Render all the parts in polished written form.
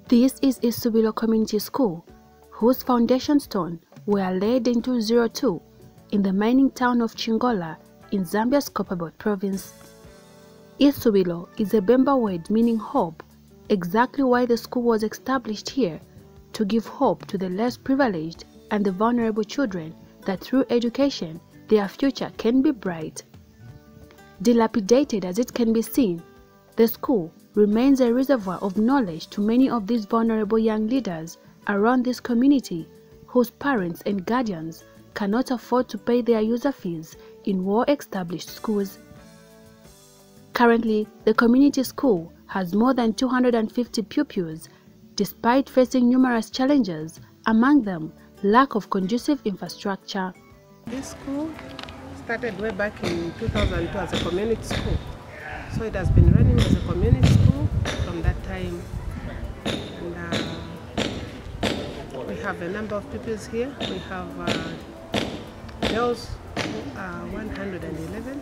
This is Isubilo Community School, whose foundation stone were laid in 2002 in the mining town of Chingola in Zambia's Copperbelt province. Isubilo is a Bemba word meaning hope, exactly why the school was established here, to give hope to the less privileged and the vulnerable children that through education their future can be bright. Dilapidated as it can be seen, the school remains a reservoir of knowledge to many of these vulnerable young leaders around this community whose parents and guardians cannot afford to pay their user fees in well-established schools. Currently, the community school has more than 250 pupils, despite facing numerous challenges, among them lack of conducive infrastructure. This school started way back in 2002 as a community school. So it has been running as a community school from that time. And we have a number of pupils here. We have girls who are 111,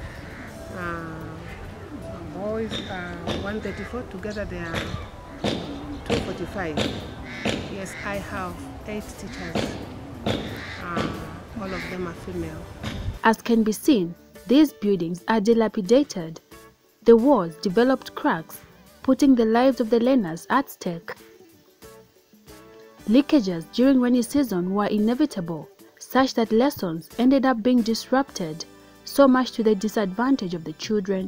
boys are 134, together they are 245. Yes, I have 8 teachers. All of them are female. As can be seen, these buildings are dilapidated. The walls developed cracks, putting the lives of the learners at stake. Leakages during rainy season were inevitable, such that lessons ended up being disrupted, so much to the disadvantage of the children.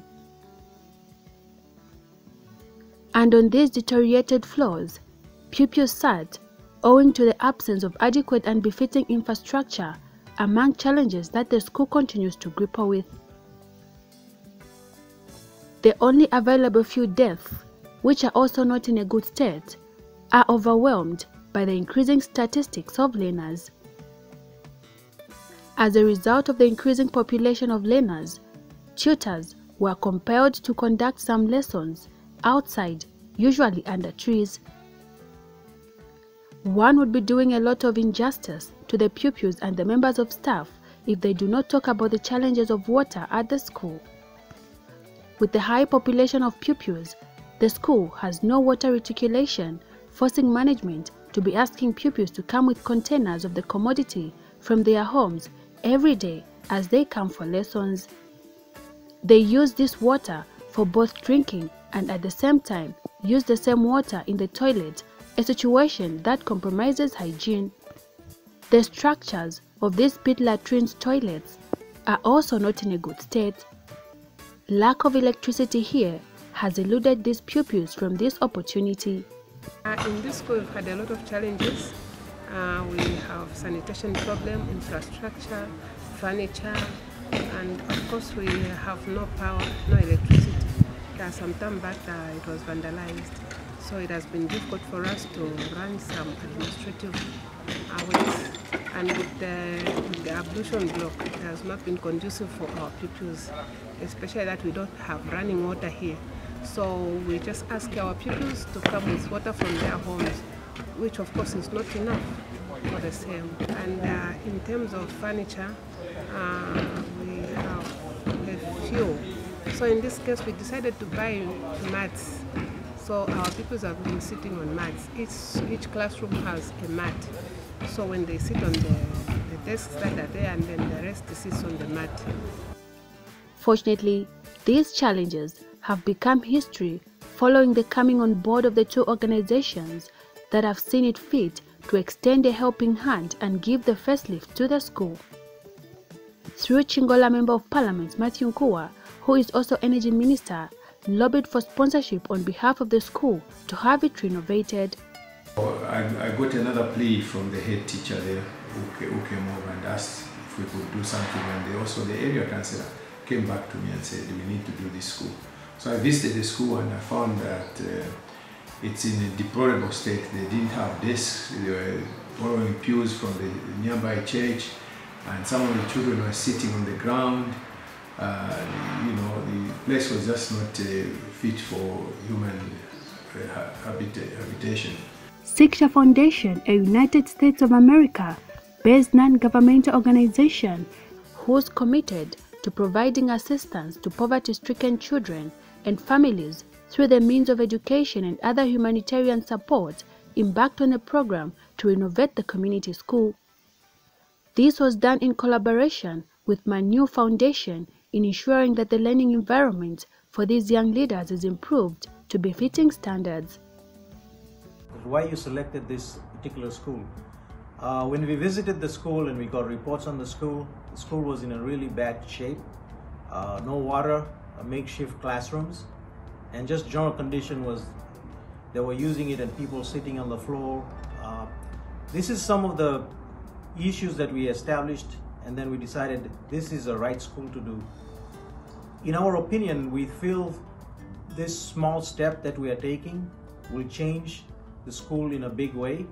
And on these deteriorated floors, pupils sat, owing to the absence of adequate and befitting infrastructure, among challenges that the school continues to grapple with. The only available few desks, which are also not in a good state, are overwhelmed by the increasing statistics of learners. As a result of the increasing population of learners, tutors were compelled to conduct some lessons outside, usually under trees. One would be doing a lot of injustice to the pupils and the members of staff if they do not talk about the challenges of water at the school. With the high population of pupils, the school has no water reticulation, forcing management to be asking pupils to come with containers of the commodity from their homes every day as they come for lessons. They use this water for both drinking and at the same time use the same water in the toilet, a situation that compromises hygiene. The structures of these pit latrines toilets are also not in a good state. Lack of electricity here has eluded these pupils from this opportunity. In this school, we've had a lot of challenges. We have sanitation problem, infrastructure, furniture, and of course we have no power, no electricity. Some time back it was vandalized, so it has been difficult for us to run some administrative hours. And with the ablution block, it has not been conducive for our pupils, especially that we don't have running water here. So we just ask our pupils to come with water from their homes, which of course is not enough for the same. And in terms of furniture, we have a few. So in this case, we decided to buy mats. So our pupils have been sitting on mats. Each classroom has a mat. So when they sit on the desks that are there, and then the rest sits on the mat. Fortunately, these challenges have become history following the coming on board of the two organizations that have seen it fit to extend a helping hand and give the facelift to the school. Through Chingola Member of Parliament Matthew Nkuwa, who is also Energy Minister, lobbied for sponsorship on behalf of the school to have it renovated. I got another plea from the head teacher there who came over and asked if we could do something, and also the area councillor came back to me and said we need to do this school. So I visited the school and I found that it's in a deplorable state. They didn't have desks, they were borrowing pews from the nearby church, and some of the children were sitting on the ground. The place was just not fit for human habitation. Siksha Foundation, a United States of America based non-governmental organization who's committed to providing assistance to poverty-stricken children and families through the means of education and other humanitarian support, embarked on a program to renovate the community school. This was done in collaboration with Manu Foundation in ensuring that the learning environment for these young leaders is improved to befitting standards. Why you selected this particular school? When we visited the school and we got reports on the school was in a really bad shape. No water, makeshift classrooms, and just general condition was they were using it and people sitting on the floor. This is some of the issues that we established, and then we decided this is the right school to do. In our opinion, we feel this small step that we are taking will change the school in a big way.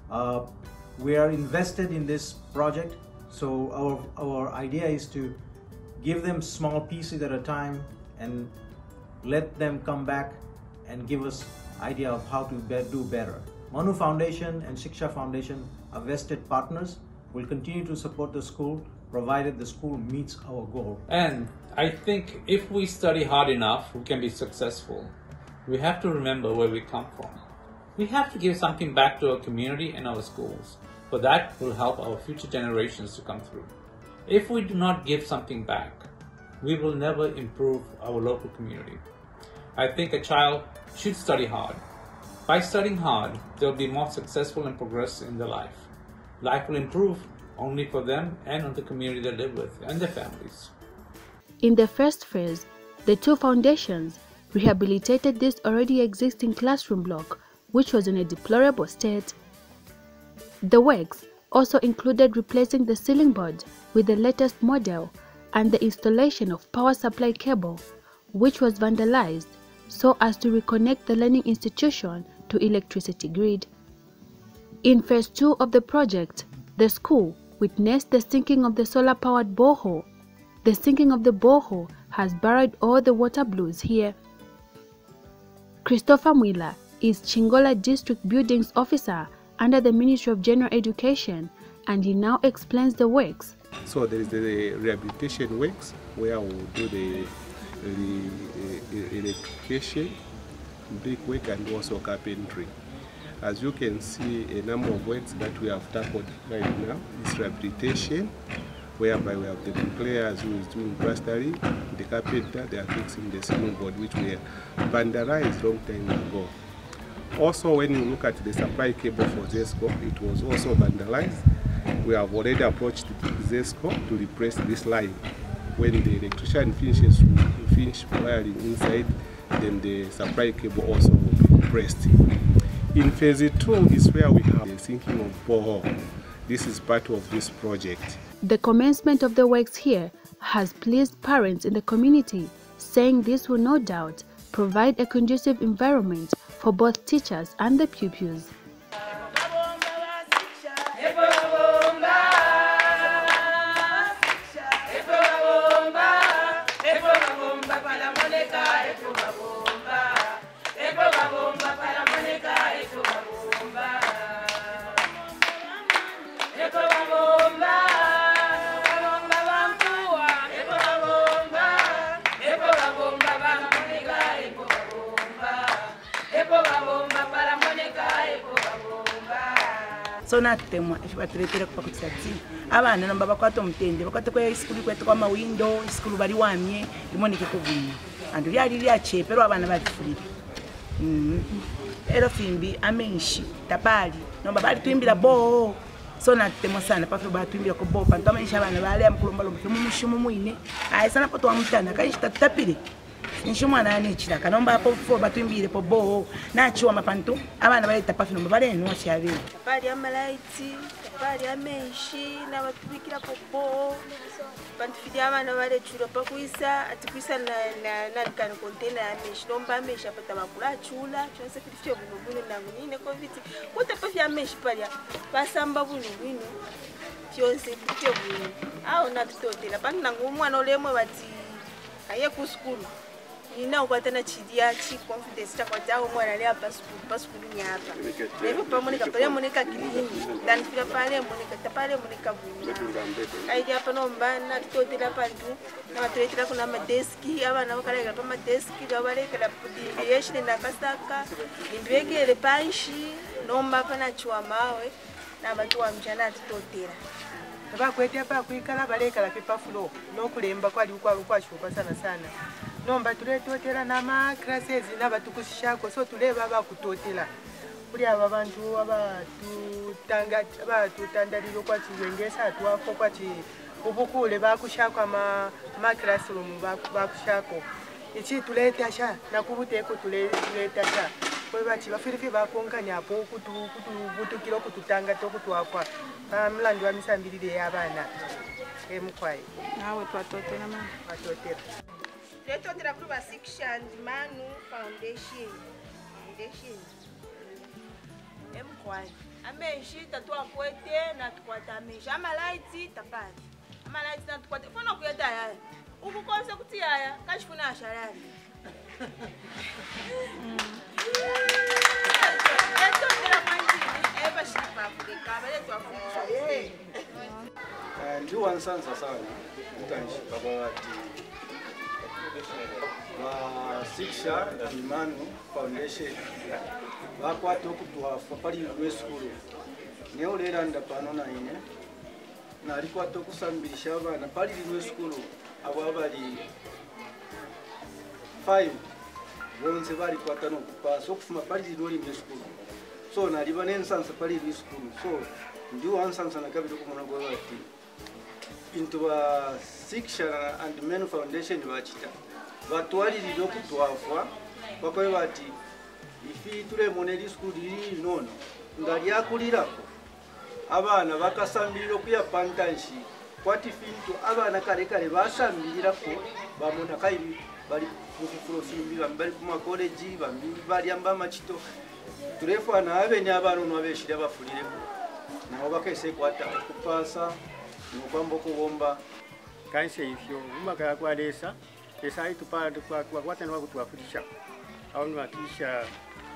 We are invested in this project, so our idea is to give them small pieces at a time and let them come back and give us idea of how to do better. Manu Foundation and Siksha Foundation are vested partners. We'll continue to support the school provided the school meets our goal. And I think if we study hard enough, we can be successful. We have to remember where we come from. We have to give something back to our community and our schools, for that will help our future generations to come through. If we do not give something back, we will never improve our local community. I think a child should study hard. By studying hard, they'll be more successful and progress in their life. Life will improve only for them and on the community they live with and their families. In the first phase, the two foundations rehabilitated this already existing classroom block, which was in a deplorable state. The works also included replacing the ceiling board with the latest model and the installation of power supply cable, which was vandalized so as to reconnect the learning institution to electricity grid. In phase 2 of the project, the school witnessed the sinking of the solar-powered borehole. The sinking of the borehole has buried all the water blues here. Christopher Mwila is Chingola District Buildings Officer under the Ministry of General Education, and he now explains the works. So there is the rehabilitation works where we will do the electrification, brickwork, and also carpentry. As you can see, a number of works that we have tackled right now is rehabilitation, whereby we have the bricklayers who is doing plastering, the carpenter, they are fixing the ceiling board, which we vandalized long time ago. Also, when you look at the supply cable for ZESCO, it was also vandalized. We have already approached ZESCO to replace this line. When the electrician finishes wiring inside, then the supply cable also will be replaced. In phase 2 is where we have the sinking of borehole. This is part of this project. The commencement of the works here has pleased parents in the community, saying this will no doubt provide a conducive environment for both teachers and the pupils. So natemwa batuletera kupa kutsatsi abana namba bakwata omutende bakwata kwa iskulu kweta kwa mawindo iskulu bali wamye limoneke kuvunya andu lyali lyachepero abana balifulira ero fimbi amenshi tapali nomba bali twimbira bo so natemwa sana pafe batwimbira ko bo panto amenshi abana bali amkulomba lombe mumushumu mwine ayisana poto wa mutana kayishita tapire nshumwana anechira kanomba apo fo batwimbire po bo nachiwa mapantu abana bali tapafi nomba bali eno chabe pali amalaiti pali amenshi na batubikira po bo pantu fidi abana bali chura pakuisa atikuisa na kan container amenshi nomba amenshi apata bakula chula chonse fifyo buno na munine covid kutapafi amenshi pali basamba buno chonse fifyo buno au na tutotela pantu nangu mwana olemwe bati aye ku school ina ukwatana chidia chi confidence cha kwatao mwana lea pasukulu nyapa levo pamonika pale monika kilini dan fika pale monika tapale monika bunya ai hapa nombana tutotela pantu na matretela kuna madeski abana bakala pa madeski babale kala pudiliation na kasaka imbegele panshi nomba pana chwa mawe na batu wa mjana tutotela bakwete pa kuikala balekala pepafulo nokulemba kwali kwashuka sana nomba tuletotela nama classes nabatukusishako so tuleba bakutotela kuli aba bantu abatutandalilo kwachiyengesa atwafo kwachi ubukule bakushako ama classroom bakushako ichi tuletasha nakubuteko tuletasha kwe bachi bafirifi bakonkanya apo kutubutukilo kututanga tokutwafwa mlandi wa misambirire y'abana emukwai nawe twatotela mama batotela letotela kuri ba Siksha Manu Foundation emkwai amenshi tatwa kwete na tukwata amenshi amalaiti tapati amalaiti na tukwata fona kuyeta yaya ukukonse kuti yaya kashifuna asharani letotela manjini eba shipa kudeka baletwa funisho ndi wansanza sana utanshi babati wa Siksha Manu Foundation bakwata okutwafa pali lw'esukulu naye olw'eranda pano naine nalikwata okusambirisha abaana pali lw'esukulu abo abali 5 bonse balikwata n'okupaasa okufuma pali lw'olimi esukulu so naliba n'ensansa pali lw'esukulu so ndi wansansa nakabiri okumona gwe bati into ba Siksha and Manu Foundation bakita batwalirire okutwafwa bakobe bati ifi tulemone school liri nono nga lyakulirako abaana bakasambirira okuya pantanshi kwati fintu abaana kale basambirirako bamona kairi bali kufulofimbi bali kuma college bali amba machito tulefana abene abaana n'abeshira bafulireko nabo bakese kwata kupasa nokwamba okubomba kanse ifyo umaka kwalesa esa itupanda kwa kwata na kutwafutisha au ni wakisha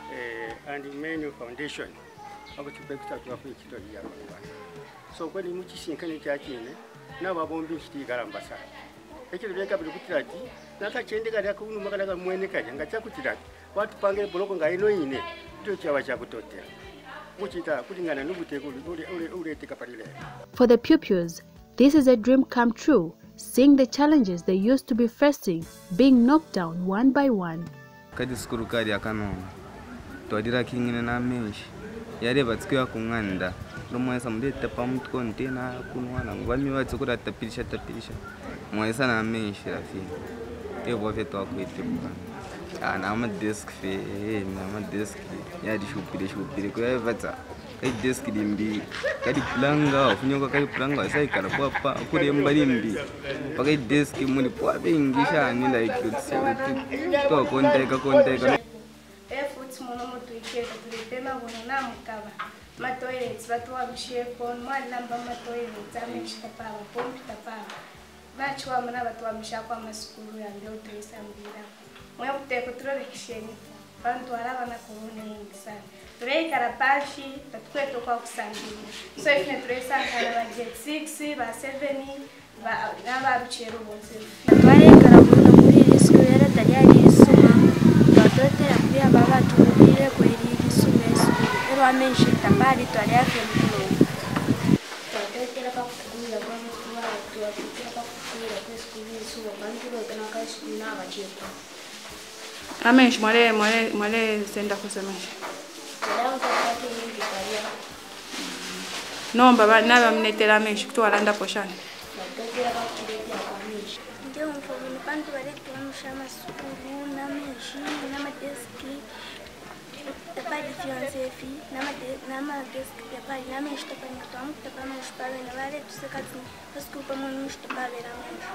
and Manu Foundation akutubekuta twafutisha ya bana so kwani muchisinkane cyakine nababombi nshitigaramba sana ekyo leka bili kutirati nakachendeka lyakunu makalaga mwene kaje ngachakutirati watu pange boloko ngaino ine ndio chawa cha kutotera muchita kulingana n'ubuteko ule tekapalile. For the pupils, this is a dream come true, seeing the challenges they used to be facing being knocked down one by one. Kadi skuru kari akano twadira kingine na meshi yare batsikwa kunganda romwesa mudete pamut container kunwana ngwami batsukura tapirisha mwesa na meshi rafi ebo veto akwete ana ama desk fe na desk ya dishupire ko yavatsa kai desk dimbi kadi planga ofunyoka kai planga sai kala papa kuri mbalimbi pakai desk muni kwa bengisha ni like to konteka efut mono mutuike tulipema bona mukaba ma toilets batwa msheko mwalamba ma toilets ameshita pawa pompi tapawa bachwa mna batwa mshako amasukuru ya ndio tuisambira mwe kuteko turobekisheni bantu arabana korone nyingi sana turei karapashi tatukweto kwa kusambira so ifine turesanga ba jet 6 ba 7 ba n'abaruchero bonse tware karabuno muri risiko yara tayari isuma batotera kuya baba tubire kweri isumesu ero amenshi tabari tware yake mtulo twatotera kwa kugura kwa mtu wa twatotera kwa kugura kwa skuli isuwa bantu kana ka skuli na bacheto amenshi mwale senda kusemesha nomba bana mnetera amenshi kutwala nda poshana ndio mfano bantu wale tuamsha masukuru na meshi na madeski tapadi fiance fi na madeski tapadi na meshi tapani tuamu tapama shpale na wale tusekati pasku pamoja shpale na meshi.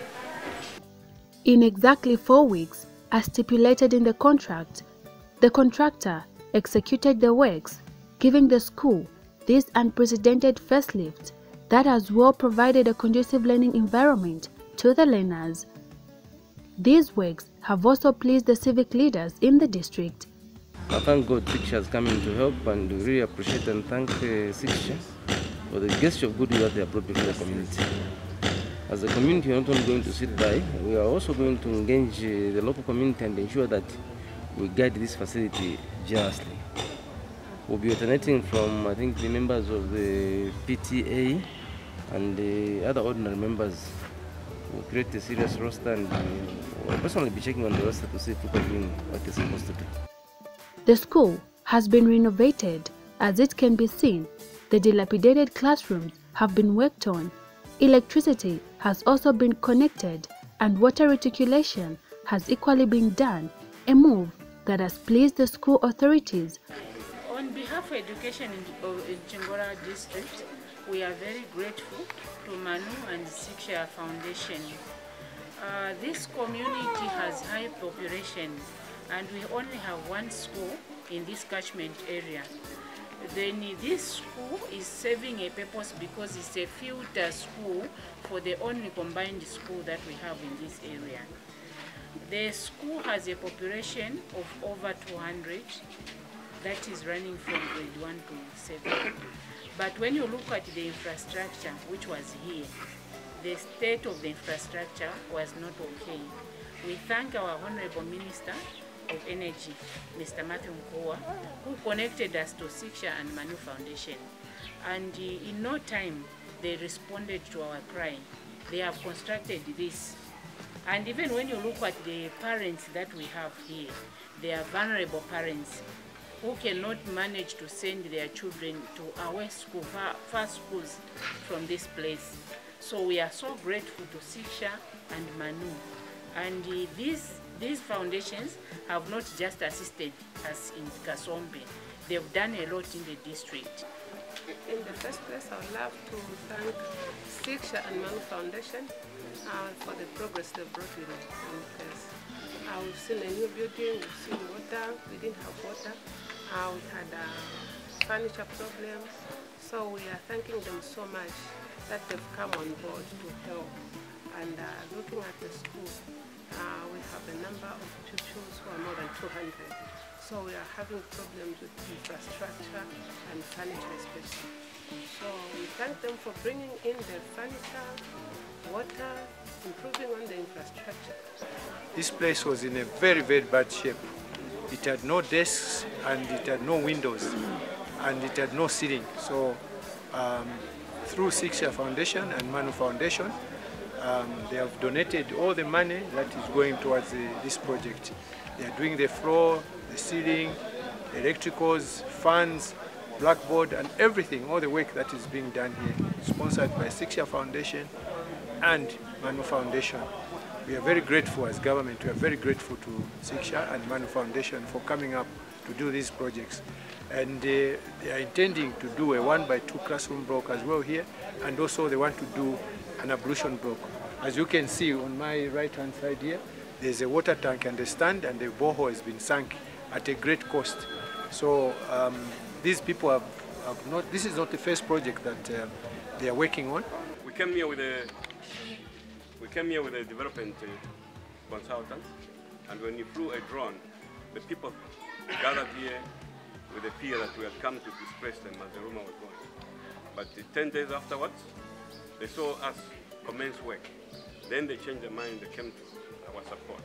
In exactly 4 weeks, as stipulated in the contract, the contractor executed the works, giving the school this unprecedented facelift that has well provided a conducive learning environment to the learners. These works have also pleased the civic leaders in the district. I thank God Siksha has come in to help, and we really appreciate and thank Siksha for the gesture of goodwill that they have brought before the community. As a community, we are not only going to sit by, we are also going to engage the local community and ensure that we guide this facility justly. We'll be alternating from, I think, the members of the PTA and the other ordinary members. We'll create a serious roster, and we'll personally be checking on the roster to see if people are doing what they're supposed to do. The school has been renovated. As it can be seen, the dilapidated classrooms have been worked on. Electricity has also been connected, and water reticulation has equally been done, a move that has pleased the school authorities. On behalf of education in Chingora district, we are very grateful to Manu and Siksha Foundation. This community has high population, and we only have one school in this catchment area. Then this school is serving a purpose because it's a filter school for the only combined school that we have in this area. The school has a population of over 200 that is running from grade 1 to 7. But when you look at the infrastructure which was here, the state of the infrastructure was not okay. We thank our Honorable Minister of Energy, Mr. Matthew Mkoa, who connected us to Siksha and Manu Foundation. And in no time, they responded to our cry. They have constructed this. And even when you look at the parents that we have here, they are vulnerable parents who cannot manage to send their children to away school, far schools from this place. So we are so grateful to Siksha and Manu. And these foundations have not just assisted us in Kasombe, they've done a lot in the district. In the first place, I would love to thank Siksha and Manu Foundation for the progress they brought in place. We've seen a new building, we've seen water, we didn't have water, we had furniture problems, so we are thanking them so much that they've come on board to help. And looking at the school, we have a number of pupils who are more than 200. So we are having problems with infrastructure and furniture especially. So we thank them for bringing in the furniture, water, improving on the infrastructure. This place was in a very, very bad shape. It had no desks, and it had no windows, and it had no ceiling. So through Siksha Foundation and Manu Foundation, they have donated all the money that is going towards this project. They are doing the floor, the ceiling, electricals, fans, blackboard, and everything, all the work that is being done here, sponsored by Siksha Foundation and Manu Foundation. We are very grateful as government, we are very grateful to Siksha and Manu Foundation for coming up to do these projects. And they are intending to do a 1x2 classroom block as well here, and also they want to do an ablution block. As you can see on my right hand side here, there's a water tank and a stand, and the borehole has been sunk at a great cost. So these people have not, this is not the first project that they are working on. We came here with a development consultant, and when he flew a drone, the people gathered here with the fear that we had come to displace them as the rumor was going. But 10 days afterwards, they saw us commence work. Then they changed their mind, they came to our support.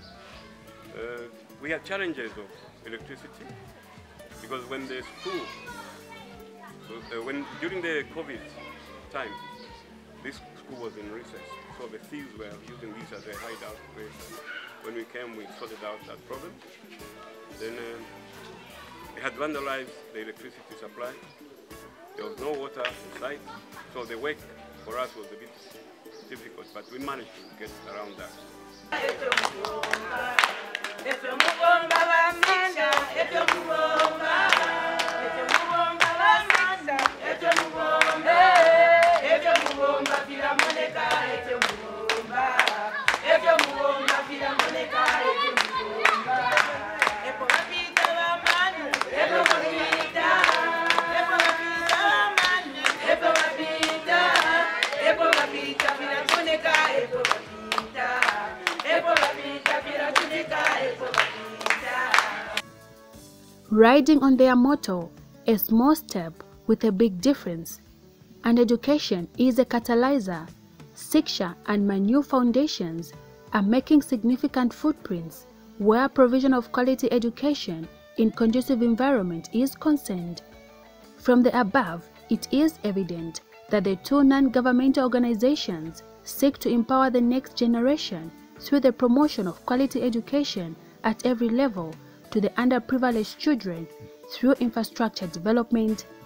We had challenges of electricity, because when the school, during the COVID time, this school was in recess, so the thieves were using this as a hideout place. When we came, we sorted out that problem. Then they had vandalized the electricity supply. There was no water in sight, so the work for us was a bit difficult, but we managed to get around that. Epo Riding on their motto, a small step with a big difference, and education is a catalyzer, Siksha and Manu foundations are making significant footprints where provision of quality education in conducive environment is concerned. From the above, it is evident that the two non-governmental organizations seek to empower the next generation through the promotion of quality education at every level to the underprivileged children through infrastructure development